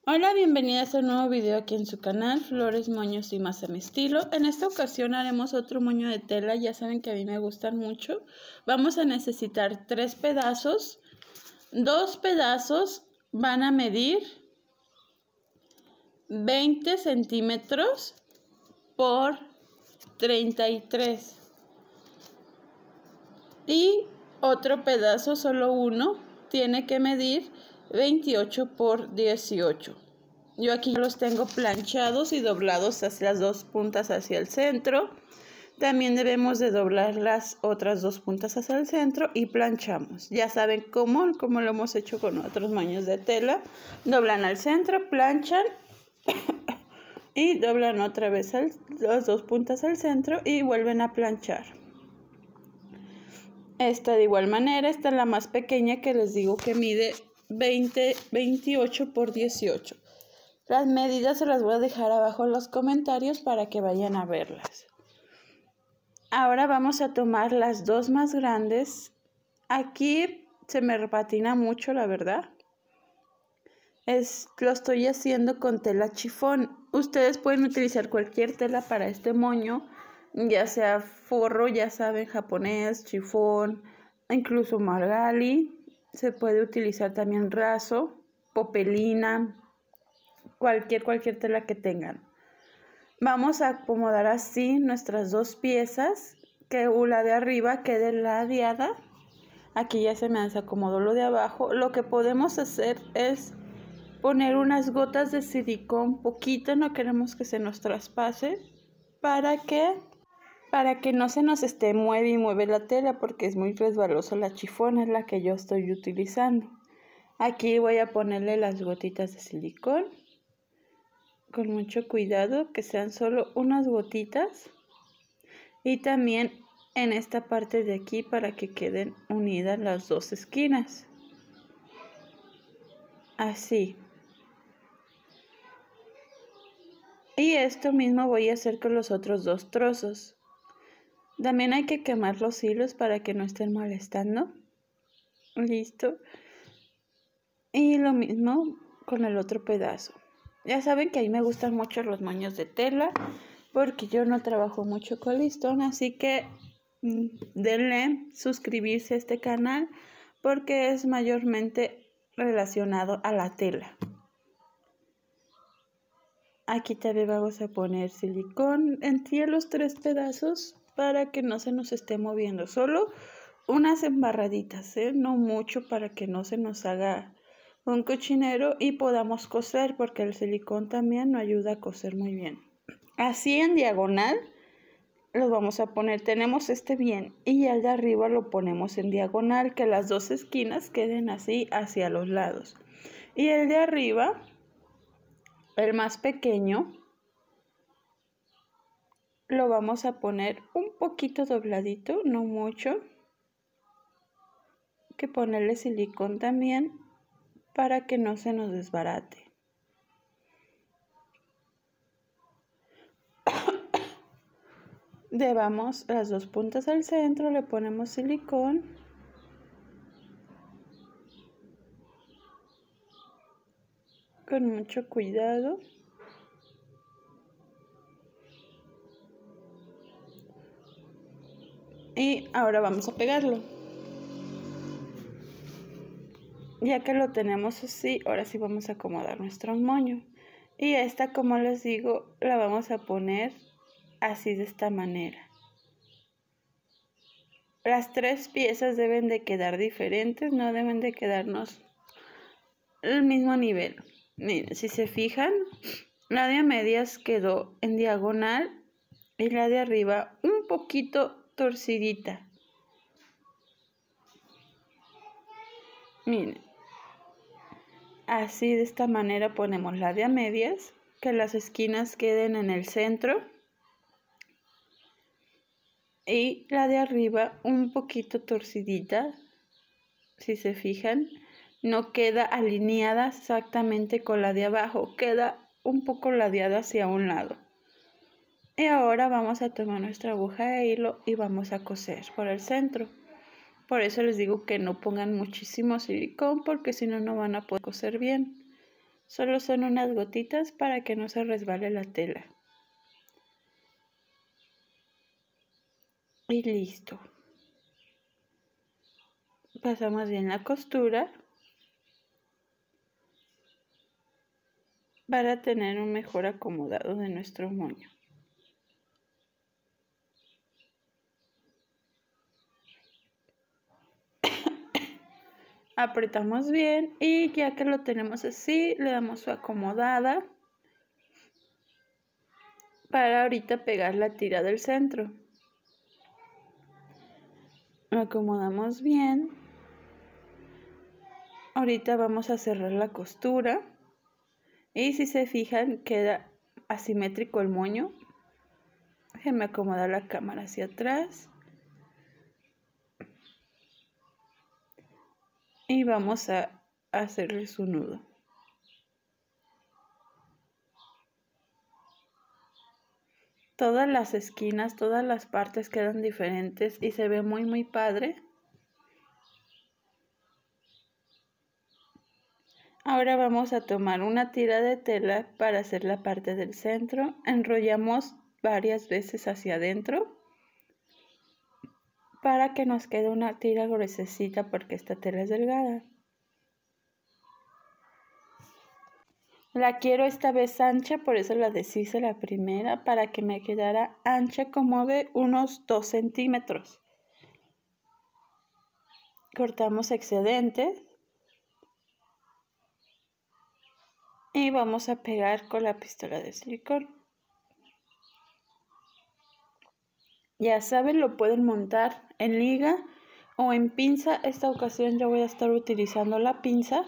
Hola, bienvenidas a un nuevo video aquí en su canal, Flores, Moños y Más a mi estilo. En esta ocasión haremos otro moño de tela, ya saben que a mí me gustan mucho. Vamos a necesitar 3 pedazos. 2 pedazos van a medir 20 centímetros por 33. Y otro pedazo, solo uno, tiene que medir 28 por 18. Yo aquí los tengo planchados y doblados hacia las 2 puntas hacia el centro. También debemos de doblar las otras 2 puntas hacia el centro y planchamos. Ya saben cómo lo hemos hecho con otros moños de tela. Doblan al centro, planchan y doblan otra vez las 2 puntas al centro y vuelven a planchar. Esta de igual manera, esta es la más pequeña que les digo que mide 28 por 18. Las medidas se las voy a dejar abajo en los comentarios para que vayan a verlas. Ahora vamos a tomar las 2 más grandes. Aquí se me repatina mucho, la verdad. Lo estoy haciendo con tela chifón. Ustedes pueden utilizar cualquier tela para este moño, ya sea forro, ya saben, japonés, chifón, incluso margali. Se puede utilizar también raso, popelina, cualquier tela que tengan. Vamos a acomodar así nuestras 2 piezas, que la de arriba quede ladeada. Aquí ya se me desacomodó lo de abajo. Lo que podemos hacer es poner unas gotas de silicón, poquito, no queremos que se nos traspase, para que no se nos esté mueve y mueve la tela, porque es muy resbaloso la chifón, es la que yo estoy utilizando. Aquí voy a ponerle las gotitas de silicón, con mucho cuidado, que sean solo unas gotitas, y también en esta parte de aquí para que queden unidas las 2 esquinas, así. Y esto mismo voy a hacer con los otros 2 trozos. También hay que quemar los hilos para que no estén molestando. Listo. Y lo mismo con el otro pedazo. Ya saben que a mí me gustan mucho los moños de tela, porque yo no trabajo mucho con listón, así que denle suscribirse a este canal, porque es mayormente relacionado a la tela. Aquí también vamos a poner silicón entre los 3 pedazos para que no se nos esté moviendo. Solo unas embarraditas, no mucho, para que no se nos haga un cochinero y podamos coser, porque el silicón también nos ayuda a coser muy bien. Así en diagonal los vamos a poner. Tenemos este bien y el de arriba lo ponemos en diagonal, que las 2 esquinas queden así hacia los lados. Y el de arriba, el más pequeño, lo vamos a poner un poquito dobladito, no mucho. Hay que ponerle silicón también para que no se nos desbarate. Llevamos las 2 puntas al centro, le ponemos silicón. Con mucho cuidado. Y ahora vamos a pegarlo. Ya que lo tenemos así, ahora sí vamos a acomodar nuestro moño. Y esta, como les digo, la vamos a poner así, de esta manera. Las 3 piezas deben de quedar diferentes, no deben de quedarnos el mismo nivel. Miren, si se fijan, la de a medias quedó en diagonal y la de arriba un poquito torcidita. Miren, así, de esta manera ponemos la de a medias, que las esquinas queden en el centro, y la de arriba un poquito torcidita. Si se fijan, no queda alineada exactamente con la de abajo, queda un poco ladeada hacia un lado. Y ahora vamos a tomar nuestra aguja de hilo y vamos a coser por el centro. Por eso les digo que no pongan muchísimo silicón, porque si no, no van a poder coser bien. Solo son unas gotitas para que no se resbale la tela. Y listo. Pasamos bien la costura para tener un mejor acomodado de nuestro moño. Apretamos bien y ya que lo tenemos así, le damos su acomodada para ahorita pegar la tira del centro. Lo acomodamos bien. Ahorita vamos a cerrar la costura y si se fijan queda asimétrico el moño. Déjenme acomodar la cámara hacia atrás. Y vamos a hacerle su nudo. Todas las esquinas, todas las partes quedan diferentes y se ve muy padre. Ahora vamos a tomar una tira de tela para hacer la parte del centro. Enrollamos varias veces hacia adentro para que nos quede una tira gruesecita porque esta tela es delgada. La quiero esta vez ancha, por eso la deshice la primera, para que me quedara ancha como de unos 2 centímetros. Cortamos excedentes y vamos a pegar con la pistola de silicón. Ya saben, lo pueden montar en liga o en pinza. Esta ocasión yo voy a estar utilizando la pinza.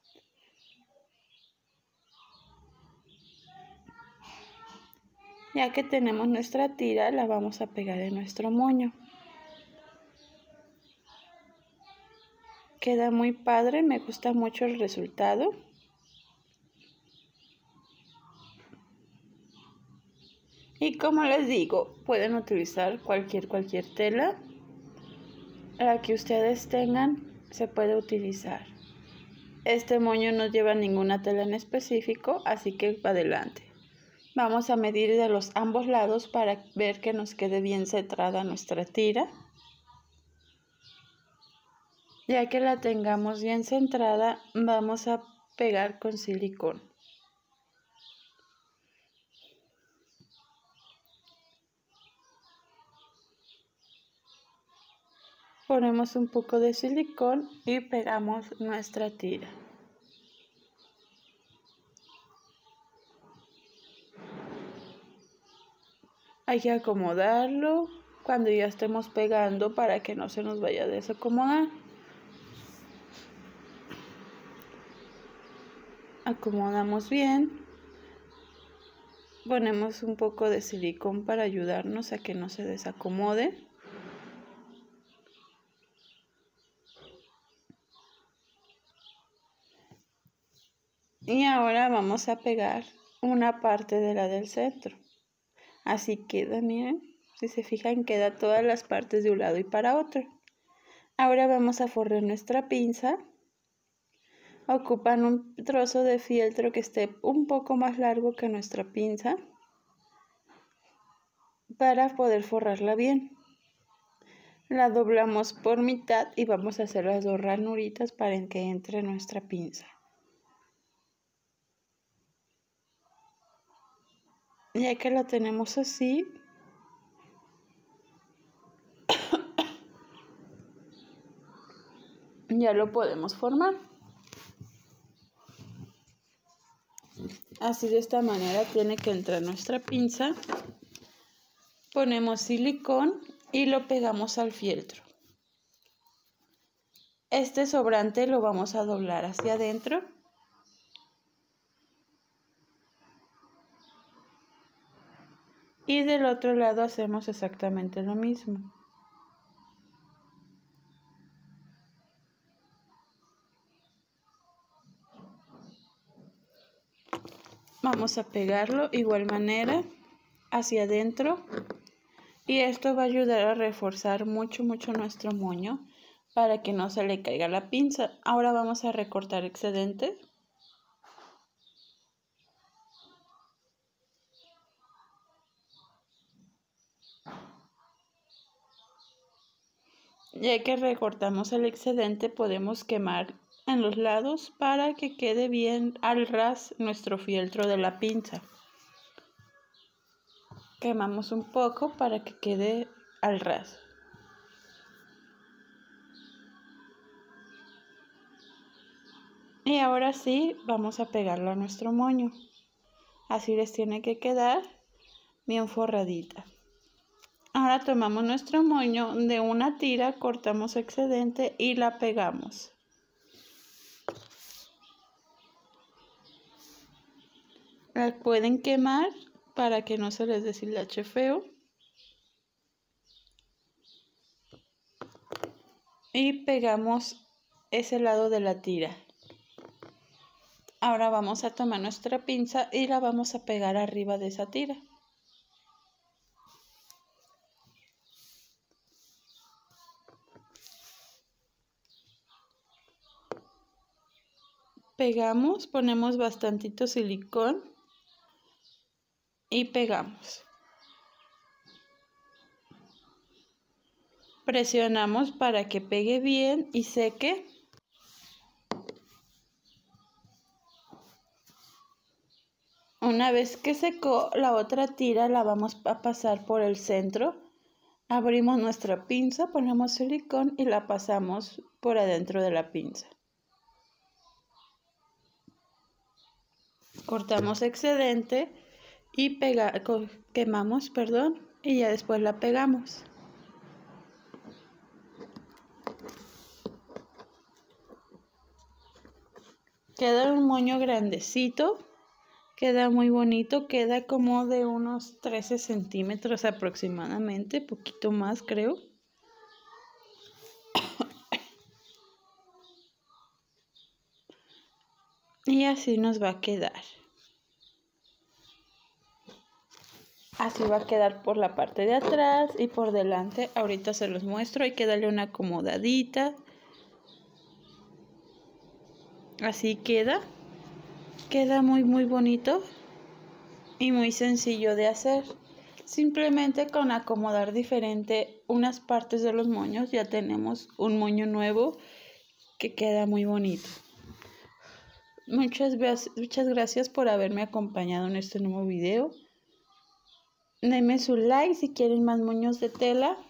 Ya que tenemos nuestra tira, la vamos a pegar en nuestro moño. Queda muy padre, me gusta mucho el resultado. Y como les digo, pueden utilizar cualquier tela. La que ustedes tengan se puede utilizar. Este moño no lleva ninguna tela en específico, así que va adelante. Vamos a medir de los ambos lados para ver que nos quede bien centrada nuestra tira. Ya que la tengamos bien centrada, vamos a pegar con silicón. Ponemos un poco de silicón y pegamos nuestra tira. Hay que acomodarlo cuando ya estemos pegando para que no se nos vaya a desacomodar. Acomodamos bien. Ponemos un poco de silicón para ayudarnos a que no se desacomode. Y ahora vamos a pegar una parte de la del centro. Así queda, miren. Si se fijan, queda todas las partes de un lado y para otro. Ahora vamos a forrar nuestra pinza. Ocupan un trozo de fieltro que esté un poco más largo que nuestra pinza para poder forrarla bien. La doblamos por mitad y vamos a hacer las 2 ranuritas para que entre nuestra pinza. Ya que la tenemos así, ya lo podemos formar. Así de esta manera tiene que entrar nuestra pinza. Ponemos silicón y lo pegamos al fieltro. Este sobrante lo vamos a doblar hacia adentro. Y del otro lado hacemos exactamente lo mismo. Vamos a pegarlo igual manera hacia adentro. Y esto va a ayudar a reforzar mucho nuestro moño para que no se le caiga la pinza. Ahora vamos a recortar excedentes. Ya que recortamos el excedente, podemos quemar en los lados para que quede bien al ras nuestro fieltro de la pinza. Quemamos un poco para que quede al ras. Y ahora sí, vamos a pegarlo a nuestro moño. Así les tiene que quedar bien forradita. Ahora tomamos nuestro moño de una tira, cortamos excedente y la pegamos. La pueden quemar para que no se les deshilache feo. Y pegamos ese lado de la tira. Ahora vamos a tomar nuestra pinza y la vamos a pegar arriba de esa tira. Pegamos, ponemos bastantito silicón y pegamos. Presionamos para que pegue bien y seque. Una vez que secó, la otra tira la vamos a pasar por el centro. Abrimos nuestra pinza, ponemos silicón y la pasamos por adentro de la pinza. Cortamos excedente y quemamos, y ya después la pegamos. Queda un moño grandecito. Queda muy bonito, queda como de unos 13 centímetros aproximadamente, poquito más creo. Y así nos va a quedar. Así va a quedar por la parte de atrás y por delante. Ahorita se los muestro, hay que darle una acomodadita. Así queda. Queda muy bonito y muy sencillo de hacer. Simplemente con acomodar diferente unas partes de los moños ya tenemos un moño nuevo que queda muy bonito. Muchas gracias por haberme acompañado en este nuevo video. Denme su like si quieren más moños de tela.